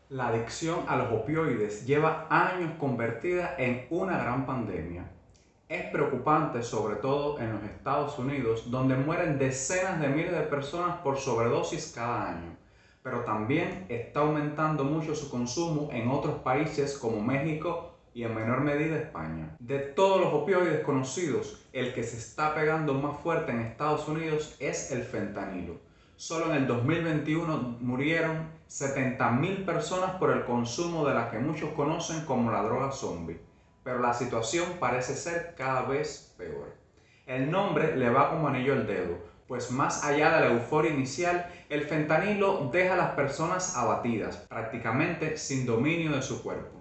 La adicción a los opioides lleva años convertida en una gran pandemia. Es preocupante sobre todo en los Estados Unidos, donde mueren decenas de miles de personas por sobredosis cada año. Pero también está aumentando mucho su consumo en otros países como México y en menor medida España. De todos los opioides conocidos, el que se está pegando más fuerte en Estados Unidos es el fentanilo. Solo en el 2021 murieron 70.000 personas por el consumo de la que muchos conocen como la droga zombie, pero la situación parece ser cada vez peor. El nombre le va como anillo al dedo, pues más allá de la euforia inicial, el fentanilo deja a las personas abatidas, prácticamente sin dominio de su cuerpo.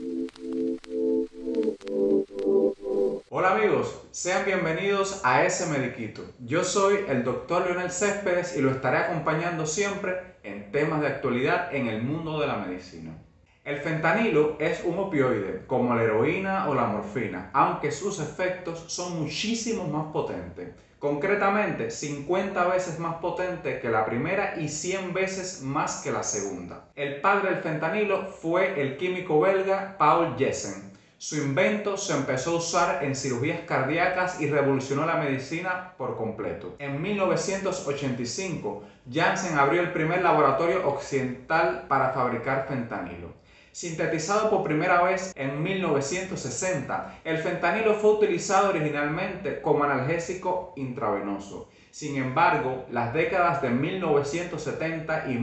Hola amigos, sean bienvenidos a Ese Mediquito. Yo soy el Dr. Leonel Céspedes y lo estaré acompañando siempre en temas de actualidad en el mundo de la medicina. El fentanilo es un opioide, como la heroína o la morfina, aunque sus efectos son muchísimo más potentes. Concretamente, 50 veces más potente que la primera y 100 veces más que la segunda. El padre del fentanilo fue el químico belga Paul Janssen. Su invento se empezó a usar en cirugías cardíacas y revolucionó la medicina por completo. En 1985, Janssen abrió el primer laboratorio occidental para fabricar fentanilo. Sintetizado por primera vez en 1960, el fentanilo fue utilizado originalmente como analgésico intravenoso. Sin embargo, las décadas de 1970 y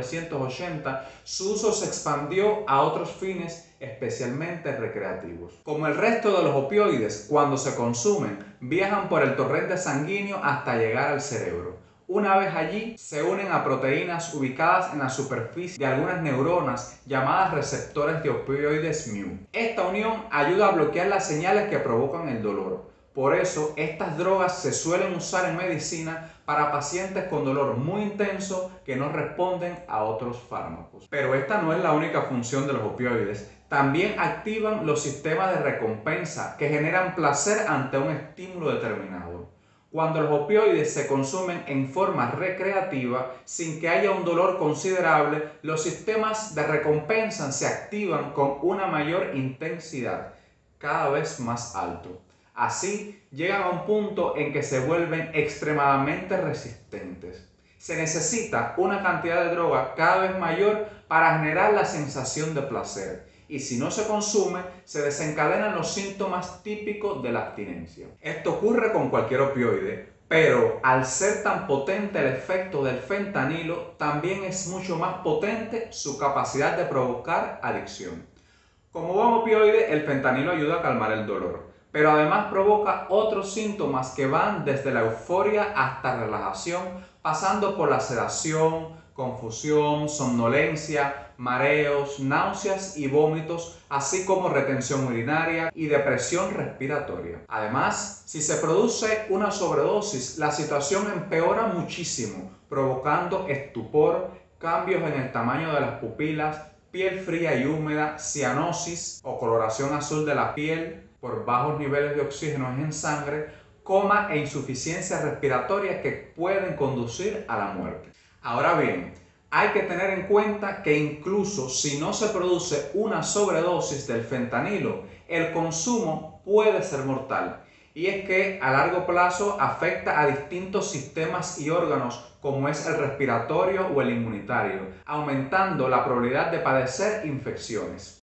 1980, su uso se expandió a otros fines, especialmente recreativos. Como el resto de los opioides, cuando se consumen, viajan por el torrente sanguíneo hasta llegar al cerebro. Una vez allí, se unen a proteínas ubicadas en la superficie de algunas neuronas llamadas receptores de opioides mu. Esta unión ayuda a bloquear las señales que provocan el dolor. Por eso, estas drogas se suelen usar en medicina para pacientes con dolor muy intenso que no responden a otros fármacos. Pero esta no es la única función de los opioides. También activan los sistemas de recompensa que generan placer ante un estímulo determinado. Cuando los opioides se consumen en forma recreativa, sin que haya un dolor considerable, los sistemas de recompensa se activan con una mayor intensidad, cada vez más alto. Así, llegan a un punto en que se vuelven extremadamente resistentes. Se necesita una cantidad de droga cada vez mayor para generar la sensación de placer. Y si no se consume, se desencadenan los síntomas típicos de la abstinencia. Esto ocurre con cualquier opioide, pero al ser tan potente el efecto del fentanilo, también es mucho más potente su capacidad de provocar adicción. Como buen opioide, el fentanilo ayuda a calmar el dolor, pero además provoca otros síntomas que van desde la euforia hasta relajación, pasando por la sedación, confusión, somnolencia, mareos, náuseas y vómitos, así como retención urinaria y depresión respiratoria. Además, si se produce una sobredosis, la situación empeora muchísimo, provocando estupor, cambios en el tamaño de las pupilas, piel fría y húmeda, cianosis o coloración azul de la piel por bajos niveles de oxígeno en sangre, coma e insuficiencia respiratoria que pueden conducir a la muerte. Ahora bien, hay que tener en cuenta que incluso si no se produce una sobredosis del fentanilo, el consumo puede ser mortal. Y es que a largo plazo afecta a distintos sistemas y órganos como es el respiratorio o el inmunitario, aumentando la probabilidad de padecer infecciones.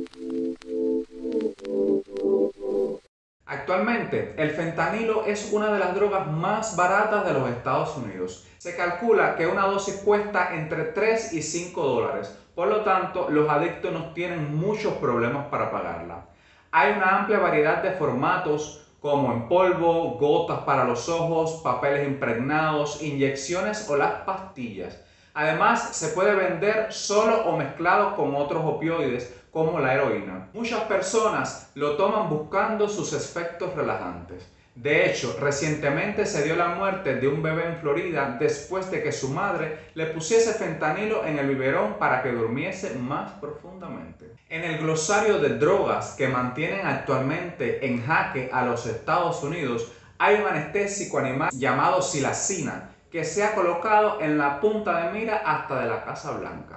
Actualmente, el fentanilo es una de las drogas más baratas de los Estados Unidos. Se calcula que una dosis cuesta entre 3 y 5 dólares, por lo tanto, los adictos no tienen muchos problemas para pagarla. Hay una amplia variedad de formatos como en polvo, gotas para los ojos, papeles impregnados, inyecciones o las pastillas. Además, se puede vender solo o mezclado con otros opioides como la heroína. Muchas personas lo toman buscando sus efectos relajantes. De hecho, recientemente se dio la muerte de un bebé en Florida después de que su madre le pusiese fentanilo en el biberón para que durmiese más profundamente. En el glosario de drogas que mantienen actualmente en jaque a los Estados Unidos, hay un anestésico animal llamado silacina que se ha colocado en la punta de mira hasta de la Casa Blanca.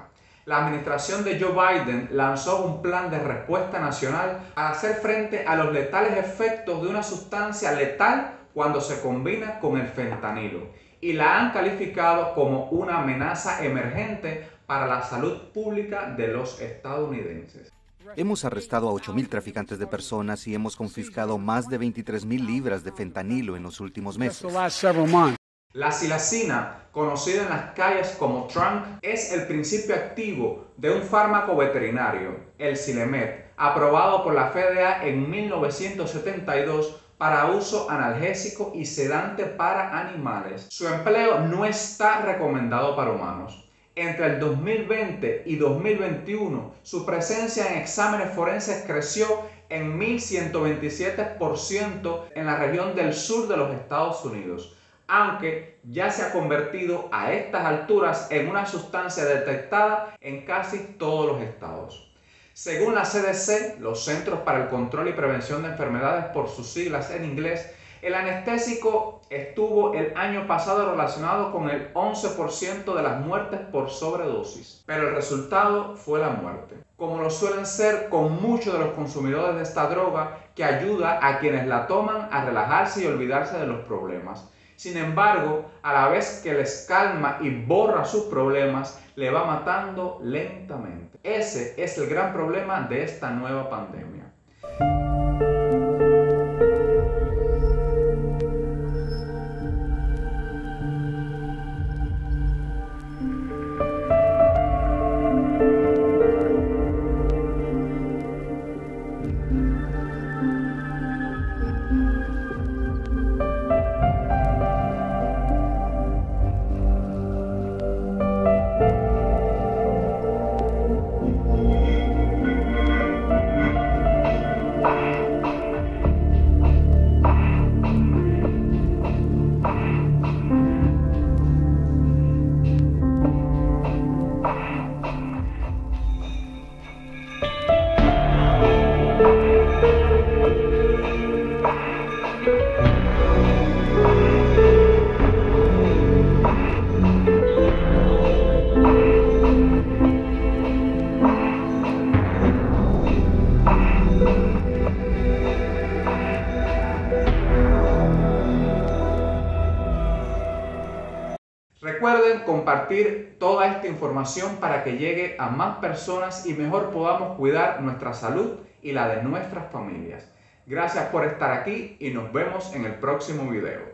La administración de Joe Biden lanzó un plan de respuesta nacional para hacer frente a los letales efectos de una sustancia letal cuando se combina con el fentanilo, y la han calificado como una amenaza emergente para la salud pública de los estadounidenses. Hemos arrestado a 8.000 traficantes de personas y hemos confiscado más de 23.000 libras de fentanilo en los últimos meses. La psilacina, conocida en las calles como trunk, es el principio activo de un fármaco veterinario, el Silemet, aprobado por la FDA en 1972 para uso analgésico y sedante para animales. Su empleo no está recomendado para humanos. Entre el 2020 y 2021, su presencia en exámenes forenses creció en 1.127% en la región del sur de los Estados Unidos, aunque ya se ha convertido a estas alturas en una sustancia detectada en casi todos los estados. Según la CDC, los Centros para el Control y Prevención de Enfermedades por sus siglas en inglés, el anestésico estuvo el año pasado relacionado con el 11% de las muertes por sobredosis, pero el resultado fue la muerte, como lo suelen ser con muchos de los consumidores de esta droga, que ayuda a quienes la toman a relajarse y olvidarse de los problemas. Sin embargo, a la vez que les calma y borra sus problemas, le va matando lentamente. Ese es el gran problema de esta nueva pandemia. Recuerden compartir toda esta información para que llegue a más personas y mejor podamos cuidar nuestra salud y la de nuestras familias. Gracias por estar aquí y nos vemos en el próximo video.